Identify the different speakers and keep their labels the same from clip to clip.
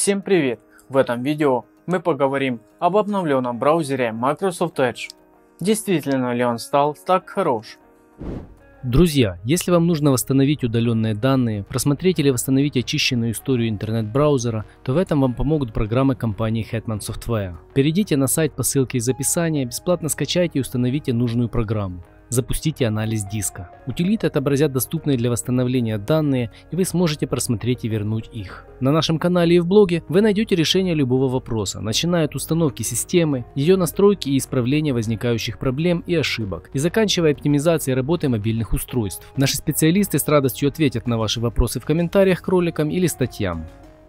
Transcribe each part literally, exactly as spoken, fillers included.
Speaker 1: Всем привет! В этом видео мы поговорим об обновленном браузере Microsoft Edge. Действительно ли он стал так хорош?
Speaker 2: Друзья, если вам нужно восстановить удаленные данные, просмотреть или восстановить очищенную историю интернет-браузера, то в этом вам помогут программы компании Hetman Software. Перейдите на сайт по ссылке из описания, бесплатно скачайте и установите нужную программу. Запустите анализ диска. Утилиты отобразят доступные для восстановления данные, и вы сможете просмотреть и вернуть их. На нашем канале и в блоге вы найдете решение любого вопроса, начиная от установки системы, ее настройки и исправления возникающих проблем и ошибок, и заканчивая оптимизацией работы мобильных устройств. Наши специалисты с радостью ответят на ваши вопросы в комментариях к роликам или статьям.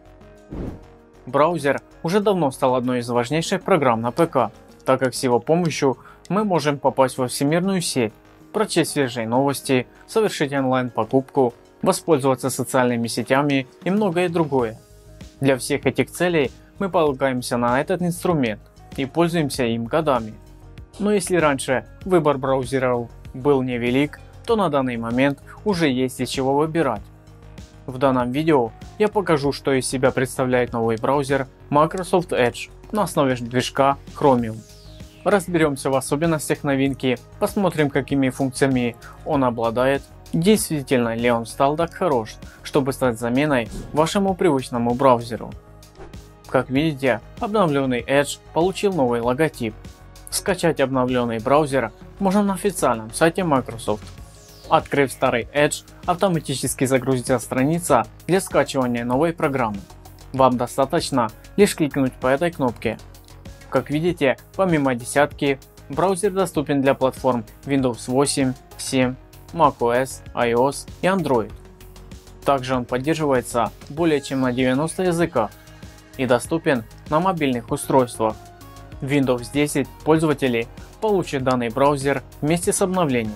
Speaker 1: Браузер уже давно стал одной из важнейших программ на ПК, так как с его помощью мы можем попасть во всемирную сеть, прочесть свежие новости, совершить онлайн-покупку, воспользоваться социальными сетями и многое другое. Для всех этих целей мы полагаемся на этот инструмент и пользуемся им годами. Но если раньше выбор браузеров был невелик, то на данный момент уже есть из чего выбирать. В данном видео я покажу, что из себя представляет новый браузер Microsoft Edge на основе движка Chromium. Разберемся в особенностях новинки, посмотрим, какими функциями он обладает, действительно ли он стал так хорош, чтобы стать заменой вашему привычному браузеру. Как видите, обновленный Edge получил новый логотип. Скачать обновленный браузер можно на официальном сайте Microsoft. Открыв старый Edge, автоматически загрузится страница для скачивания новой программы. Вам достаточно лишь кликнуть по этой кнопке. Как видите, помимо десятки, браузер доступен для платформ Windows восемь, семь, macOS, iOS и Android. Также он поддерживается более чем на девяноста языках и доступен на мобильных устройствах. Windows десять пользователи получат данный браузер вместе с обновлением.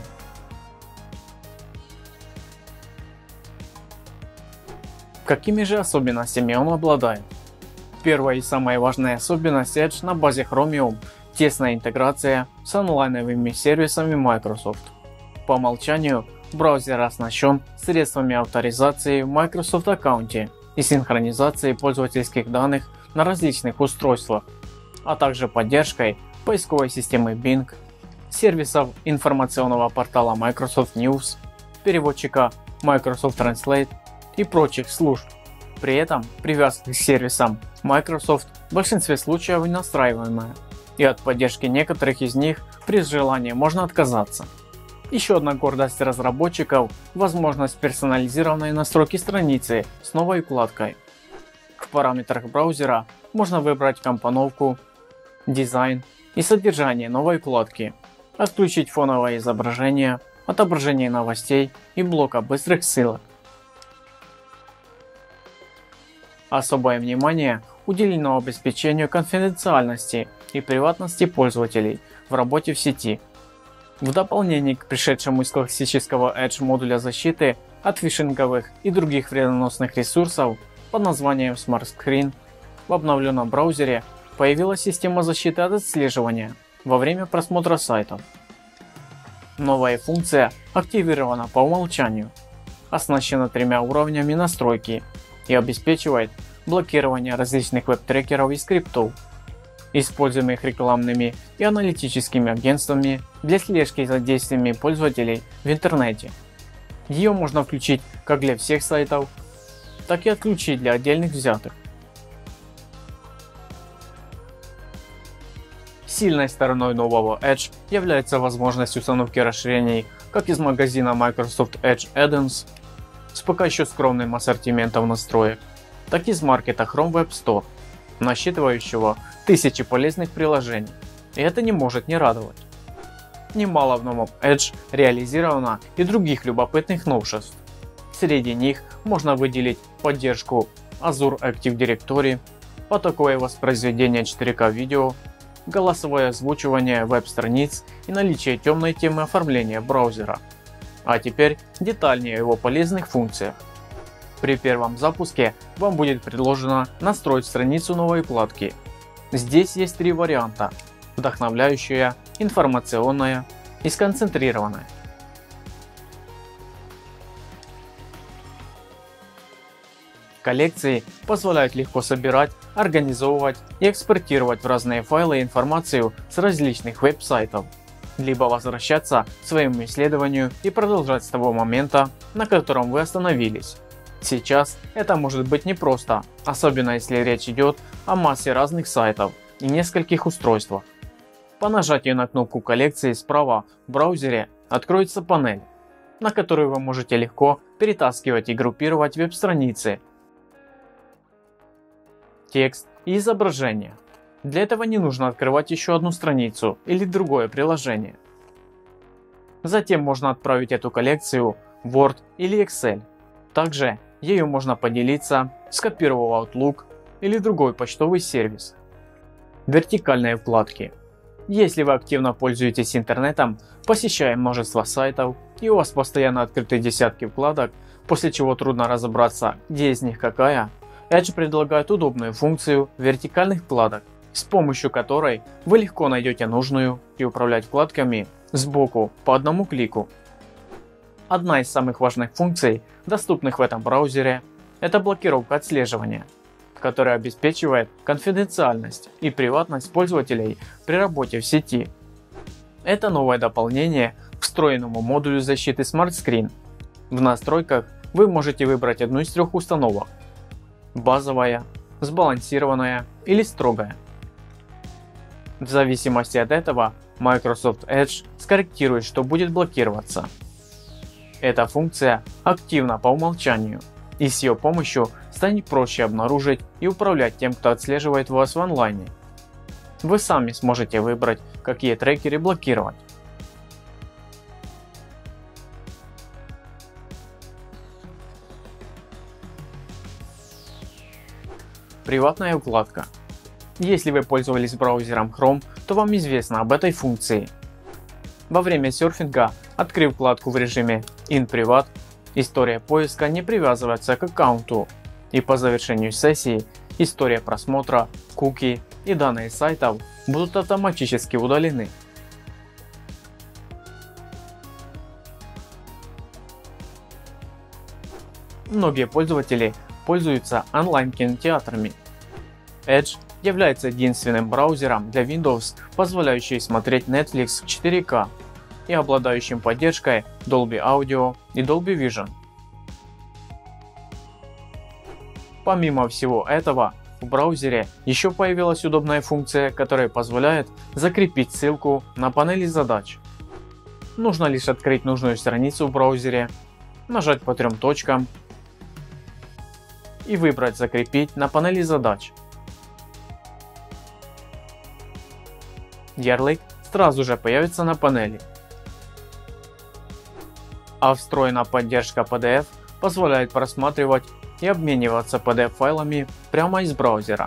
Speaker 1: Какими же особенностями он обладает? Первая и самая важная особенность Edge на базе Chromium – тесная интеграция с онлайновыми сервисами Microsoft. По умолчанию браузер оснащен средствами авторизации в Microsoft аккаунте и синхронизации пользовательских данных на различных устройствах, а также поддержкой поисковой системы Bing, сервисов информационного портала Microsoft News, переводчика Microsoft Translate и прочих служб. При этом привязка к сервисам Microsoft в большинстве случаев настраиваемая, и от поддержки некоторых из них при желании можно отказаться. Еще одна гордость разработчиков – возможность персонализированной настройки страницы с новой вкладкой. В параметрах браузера можно выбрать компоновку, дизайн и содержание новой вкладки, отключить фоновое изображение, отображение новостей и блока быстрых ссылок. Особое внимание уделено обеспечению конфиденциальности и приватности пользователей в работе в сети. В дополнение к пришедшему из классического Edge модуля защиты от фишинговых и других вредоносных ресурсов под названием Smart Screen, в обновленном браузере появилась система защиты от отслеживания во время просмотра сайтов. Новая функция активирована по умолчанию, оснащена тремя уровнями настройки и обеспечивает блокирование различных веб-трекеров и скриптов, используемых рекламными и аналитическими агентствами для слежки за действиями пользователей в интернете. Ее можно включить как для всех сайтов, так и отключить для отдельных взятых. Сильной стороной нового Edge является возможность установки расширений как из магазина Microsoft Edge Add-ons с пока еще скромным ассортиментом настроек, так и из маркета Chrome Web Store, насчитывающего тысячи полезных приложений, и это не может не радовать. Немало в новом Edge реализовано и других любопытных новшеств. Среди них можно выделить поддержку Azure Active Directory, потоковое воспроизведение четыре ка видео, голосовое озвучивание веб-страниц и наличие темной темы оформления браузера. А теперь детальнее о его полезных функциях. При первом запуске вам будет предложено настроить страницу новой вкладки. Здесь есть три варианта: вдохновляющая, информационная и сконцентрированная. Коллекции позволяют легко собирать, организовывать и экспортировать в разные файлы информацию с различных веб-сайтов, либо возвращаться к своему исследованию и продолжать с того момента, на котором вы остановились. Сейчас это может быть непросто, особенно если речь идет о массе разных сайтов и нескольких устройствах. По нажатию на кнопку коллекции справа в браузере откроется панель, на которую вы можете легко перетаскивать и группировать веб-страницы, текст и изображение. Для этого не нужно открывать еще одну страницу или другое приложение. Затем можно отправить эту коллекцию в Word или Excel. Также ею можно поделиться, скопировав Outlook или другой почтовый сервис. Вертикальные вкладки. Если вы активно пользуетесь интернетом, посещая множество сайтов и у вас постоянно открыты десятки вкладок, после чего трудно разобраться, где из них какая, Edge предлагает удобную функцию вертикальных вкладок, с помощью которой вы легко найдете нужную и управлять вкладками сбоку по одному клику. Одна из самых важных функций, доступных в этом браузере, это блокировка отслеживания, которая обеспечивает конфиденциальность и приватность пользователей при работе в сети. Это новое дополнение к встроенному модулю защиты Smart Screen. В настройках вы можете выбрать одну из трех установок: базовая, сбалансированная или строгая. В зависимости от этого Microsoft Edge скорректирует, что будет блокироваться. Эта функция активна по умолчанию, и с ее помощью станет проще обнаружить и управлять тем, кто отслеживает вас в онлайне. Вы сами сможете выбрать, какие трекеры блокировать. Приватная вкладка. Если вы пользовались браузером Chrome, то вам известно об этой функции. Во время серфинга, открыв вкладку в режиме In Privat, история поиска не привязывается к аккаунту, и по завершению сессии история просмотра, куки и данные сайтов будут автоматически удалены. Многие пользователи пользуются онлайн-кинотеатрами. Edge является единственным браузером для Windows, позволяющий смотреть Netflix в четыре ка и обладающим поддержкой Dolby Audio и Dolby Vision. Помимо всего этого, в браузере еще появилась удобная функция, которая позволяет закрепить ссылку на панели задач. Нужно лишь открыть нужную страницу в браузере, нажать по трем точкам и выбрать «Закрепить на панели задач». Ярлык сразу же появится на панели, а встроенная поддержка пи ди эф позволяет просматривать и обмениваться пи ди эф файлами прямо из браузера.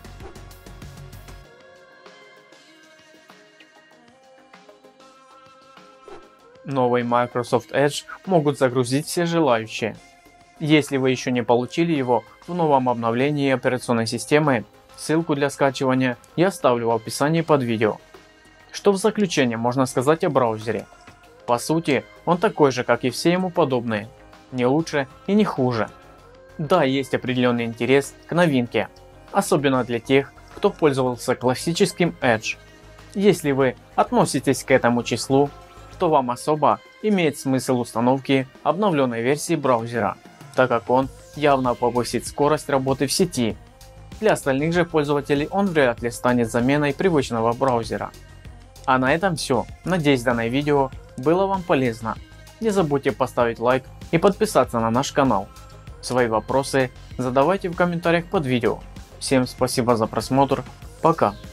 Speaker 1: Новый Microsoft Edge могут загрузить все желающие. Если вы еще не получили его в новом обновлении операционной системы, ссылку для скачивания я оставлю в описании под видео. Что в заключение можно сказать о браузере? По сути, он такой же, как и все ему подобные, не лучше и не хуже. Да, есть определенный интерес к новинке, особенно для тех, кто пользовался классическим Edge. Если вы относитесь к этому числу, то вам особо имеет смысл установки обновленной версии браузера, так как он явно повысит скорость работы в сети. Для остальных же пользователей он вряд ли станет заменой привычного браузера. А на этом все. Надеюсь, данное видео было вам полезно. Не забудьте поставить лайк и подписаться на наш канал. Свои вопросы задавайте в комментариях под видео. Всем спасибо за просмотр. Пока.